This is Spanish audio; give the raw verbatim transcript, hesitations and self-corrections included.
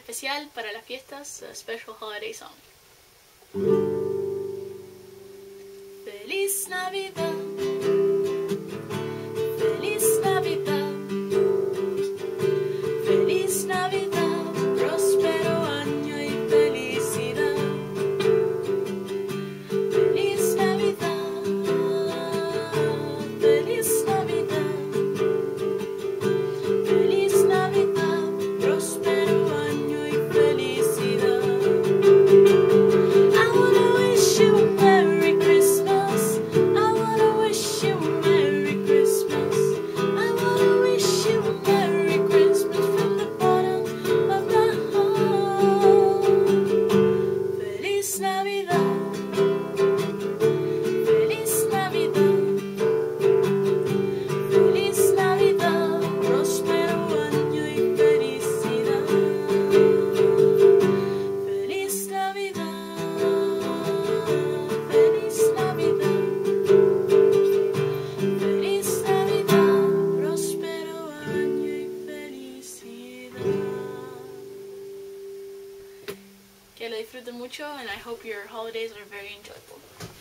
especial para las fiestas, a special holiday song. Feliz Navidad, Feliz Navidad, Feliz Navidad, próspero año y felicidad. Feliz Navidad, Feliz Navidad, Feliz Navidad, próspero año y felicidad. I wanna wish you a Merry Christmas. I wanna wish you a Merry Christmas. I wanna wish you a Merry Christmas from the bottom of my heart. Feliz Navidad, Feliz Navidad, Feliz Navidad, próspero año y felicidad. Feliz Navidad, Feliz Navidad, Feliz Navidad, próspero año y felicidad. Que lo disfruten mucho, and I hope your holidays are very enjoyable.